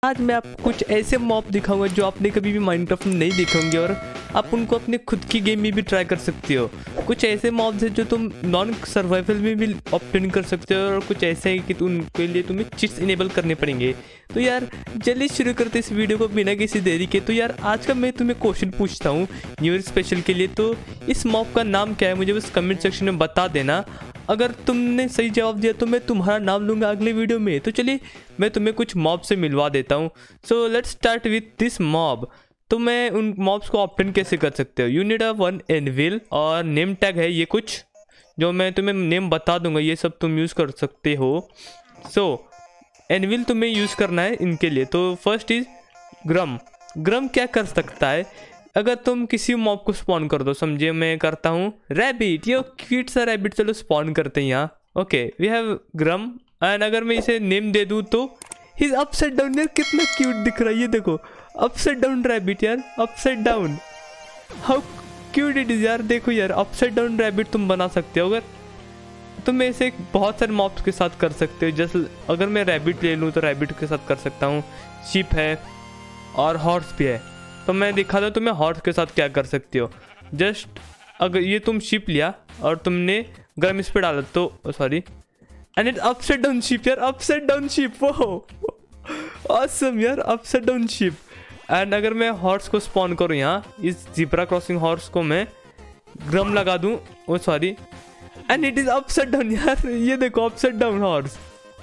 आज मैं आपको कुछ ऐसे मॉब दिखाऊंगा जो आपने कभी भी माइनक्राफ्ट में नहीं देखे होंगे और आप उनको अपने खुद की गेम में भी ट्राई कर सकते हो। कुछ ऐसे मॉब्स हैं जो तुम नॉन सर्वाइवल में भी ऑप्टेन कर सकते हो और कुछ ऐसे हैं कि उनके लिए तुम्हें चीट्स इनेबल करने पड़ेंगे। तो यार जल्दी शुरू करते इस वीडियो को बिना किसी देरी के। तो यार आज का मैं तुम्हें क्वेश्चन पूछता हूँ न्यू ईयर स्पेशल के लिए। तो इस मॉब का नाम क्या है मुझे बस कमेंट सेक्शन में बता देना। अगर तुमने सही जवाब दिया तो मैं तुम्हारा नाम लूँगा अगले वीडियो में। तो चलिए मैं तुम्हें कुछ मॉब से मिलवा देता हूँ। So let's start with this mob. तो मैं उन मॉब्स को ऑप्टेन कैसे कर सकते हो। You need a one anvil और नेम टैग है ये कुछ जो मैं तुम्हें नेम बता दूंगा, ये सब तुम यूज़ कर सकते हो। सो एनविल तुम्हें यूज़ करना है इनके लिए। तो फर्स्ट इज ग्रम। ग्रम क्या कर सकता है, अगर तुम किसी मॉब को स्पॉन कर दो, समझिए मैं करता हूँ रैबिट, ये क्यूट सा रैबिट, चलो स्पॉन करते हैं यहाँ। Okay we have Grumm and अगर मैं इसे नेम दे दूँ तो ही इज अपसाइड डाउन। यार कितना क्यूट दिख रहा है, ये देखो अपसाइड डाउन रैबिट यार, upside down, how cute it is यार। देखो यार अपसाइड डाउन रैबिट तुम बना सकते हो। अगर तुम ऐसे बहुत सारे मॉब्स के साथ कर सकते हो। जैसे अगर मैं रैबिट ले लूँ तो रैबिट के साथ कर सकता हूँ, शिप है और हॉर्स भी है। तो मैं दिखा दूँ तुम्हें हॉर्स के साथ क्या कर सकते हो। जस्ट अगर ये तुम शिप लिया और तुमने गर्म इस पर डाला तो sorry and it upside down sheep यार, अपसाइड डाउन शिप, वो ऑसम यार, अपसाइड डाउन शिप। एंड अगर मैं हॉर्स को स्पॉन करूँ यहाँ, इस ज़ेब्रा क्रॉसिंग हॉर्स को मैं ग्रम लगा दूँ, oh sorry and it is upside down यार, ये देखो अपसाइड डाउन हॉर्स।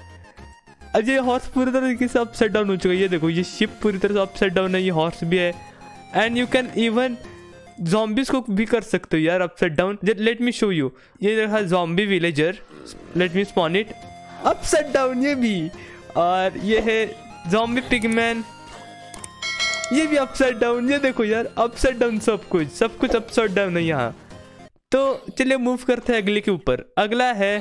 अब ये हॉर्स पूरी तरीके से अपसाइड डाउन हो चुका है, ये देखो ये शिप पूरी तरह से अपसाइड डाउन है, ये हॉर्स भी है। And you can even zombies को भी कर सकते हो यार upside down. Let me show you, ये देखा zombie villager, let me spawn it upside down, ये भी। और ये है ज़ॉम्बी पिगमैन, ये भी अपसाइड डाउन, ये देखो यार अपसाइड डाउन, सब कुछ अपसाइड डाउन है यहाँ। तो चलिए मूव करते हैं अगले के ऊपर। अगला है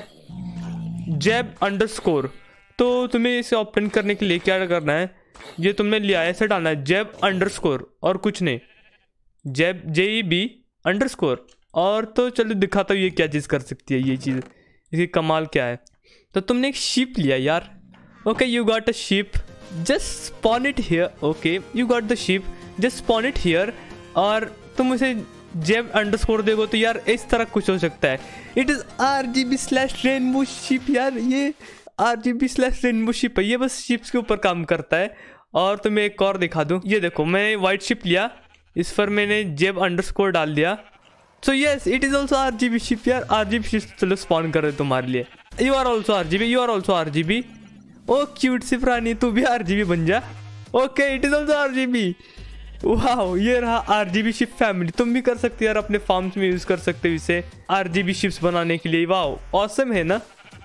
जैब अंडरस्कोर। तो तुम्हें इसे ऑप्टेन करने के लिए क्या करना है, ये तुमने लिया ऐसे डालना है जैब अंडरस्कोर और कुछ नहीं, जैब JEB अंडरस्कोर। और तो चलो दिखाता हूँ ये क्या चीज़ कर सकती है, ये चीज़ इसकी कमाल क्या है। तो तुमने एक शीप लिया यार, okay you got a sheep, just spawn it here. Okay you got the sheep, just spawn it here. और तुम उसे जैब अंडरस्कोर देखो तो यार इस तरह कुछ हो सकता है। इट इज़ RGB/रेनबो शिप यार, ये RGB/रेनबो शिप है, ये बस शिप्स के ऊपर काम करता है। और तुम्हें एक और दिखा दूँ, ये देखो मैं वाइट शिप लिया, इस पर मैंने जैब अंडरस्कोर डाल दिया। So yes it is also RGB sheep यार, RGB शिप चलो स्पॉन कर रहे तुम्हारे लिए। You are also RGB, you are also RGB। Oh cute sea प्राणी, तू भी RGB बन जा। Okay it is also RGB। वाह ये रहा RGB शिप फैमिली। तुम भी कर सकते हो यार, अपने फार्म्स में यूज़ कर सकते हो इसे RGB शिप्स बनाने के लिए। वाह ऑसम है ना।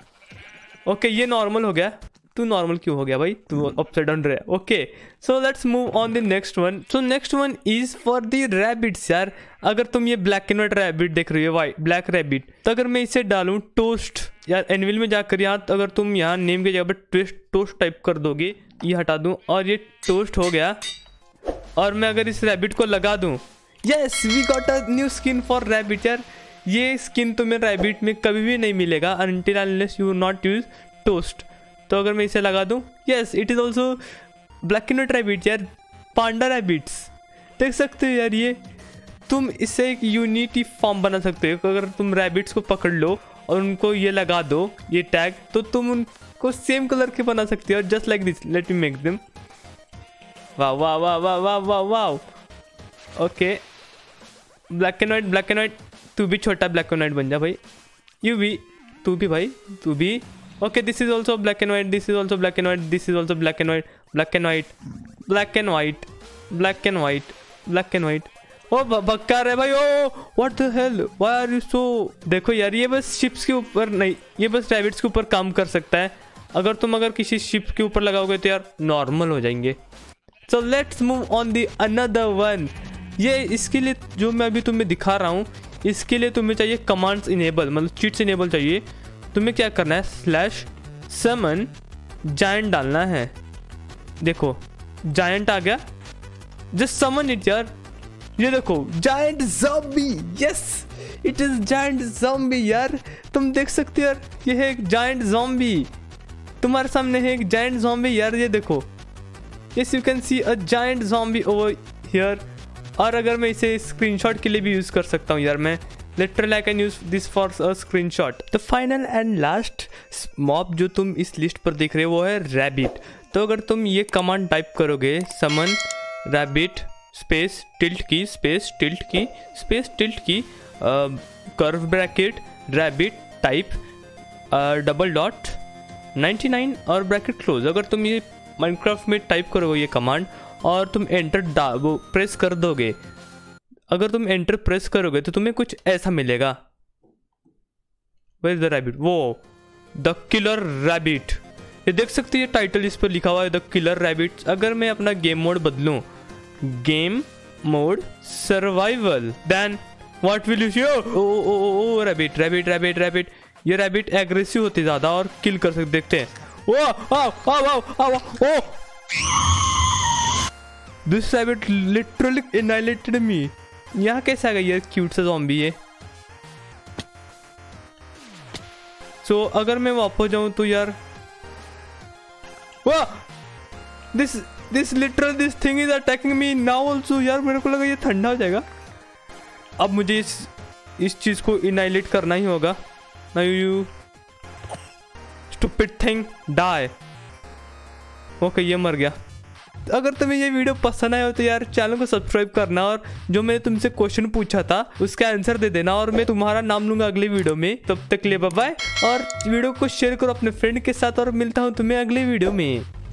ओके ये नॉर्मल हो गया, तू नॉर्मल क्यों हो गया भाई, तू अपसाइड डाउन रहा है। Okay so let's move on the next one. So next one is for the rabbits यार। अगर तुम ये ब्लैक एंड व्हाइट रैबिट देख रही हो, वाइट ब्लैक रैबिट, तो अगर मैं इसे डालूँ टोस्ट यार, एनविल में जाकर यहाँ, तो अगर तुम यहाँ नेम की जगह पर टोस्ट टाइप कर दोगे, ये हटा दूँ और ये टोस्ट हो गया। और मैं अगर इस रैबिट को लगा दूँ, yes we got a new skin for rabbit यार। ये स्किन तुम्हें रैबिट में कभी भी नहीं मिलेगा until unless you not use toast. तो अगर मैं इसे लगा दूँ, yes it is also black and white rabbit यार, पांडा रैबिट्स देख सकते हो यार। ये तुम इससे एक यूनिटी फॉर्म बना सकते हो। अगर तुम रैबिट्स को पकड़ लो और उनको ये लगा दो ये टैग, तो तुम उनको सेम कलर के बना सकते हो just like this. Let me make them. वाह वाह वाह वाह वाह वाह वाह। ओके ब्लैक एंड व्हाइट, तू भी छोटा ब्लैक एंड व्हाइट बन जा भाई, यू भी, तू भी भाई, तू भी। Okay this is also black and white, this is also black and white, this is also black and white, black and white, black and white, black and white, black and white. Oh बक्कार है भाई, oh what the hell, why are you so. देखो यार ये बस ships के ऊपर नहीं, ये बस रैबिट्स के ऊपर काम कर सकता है। अगर किसी शिप के ऊपर लगाओगे तो यार नॉर्मल हो जाएंगे। So let's move on the another one. ये इसके लिए जो मैं अभी तुम्हें दिखा रहा हूँ, इसके लिए तुम्हें चाहिए कमांड्स इनेबल, मतलब चीट्स इनेबल चाहिए। तुम्हें क्या करना है, /summon जायंट डालना है। देखो जायंट आ गया, जस्ट समन इट यार। ये देखो giant zombie, yes it is giant zombie यार। तुम देख सकते हो यार, ये है एक जायंट ज़ॉम्बी, तुम्हारे सामने है एक जायंट ज़ॉम्बी यार। ये देखो yes you can see a giant zombie over here. और अगर मैं इसे स्क्रीनशॉट के लिए भी यूज़ कर सकता हूँ यार, मैं literally I can use this for a screenshot. The final and last mob जो तुम इस लिस्ट पर देख रहे हो वो है रैबिट। तो अगर तुम ये कमांड टाइप करोगे समन रैबिट स्पेस टिल्ट की स्पेस टिल्ट की स्पेस टिल्ट की curve bracket rabbit type double dot 99 और ब्रैकेट क्लोज। अगर तुम ये माइनक्राफ्ट में टाइप करोगे ये कमांड और तुम एंटर वो प्रेस कर दोगे, अगर तुम एंटर प्रेस करोगे तो तुम्हें कुछ ऐसा मिलेगा। Where is the rabbit? वो द किलर रैबिट। ये देख सकते हैं टाइटल इस पर लिखा हुआ है द किलर रैबिट। अगर मैं अपना गेम मोड बदलूं, game mode survival, then what will you see? Oh rabbit rabbit rabbit rabbit. ये रैबिट एग्रेसिव होते ज़्यादा और किल कर सकते, देखते हैं। Oh this rabbit literally annihilated me. यहाँ कैसे आ गई ये क्यूट सा ज़ॉम्बी है? सो अगर मैं वापस जाऊं तो यार this thing is attacking me now also. यार मेरे को लगा ये ठंडा हो जाएगा। अब मुझे इस चीज को इनाइलेट करना ही होगा। Now you stupid thing die. Okay ये मर गया। अगर तुम्हें ये वीडियो पसंद आया हो तो यार चैनल को सब्सक्राइब करना और जो मैंने तुमसे क्वेश्चन पूछा था उसका आंसर दे देना और मैं तुम्हारा नाम लूंगा अगले वीडियो में। तब तक के लिए बाय बाय और वीडियो को शेयर करो अपने फ्रेंड के साथ और मिलता हूँ तुम्हें अगले वीडियो में।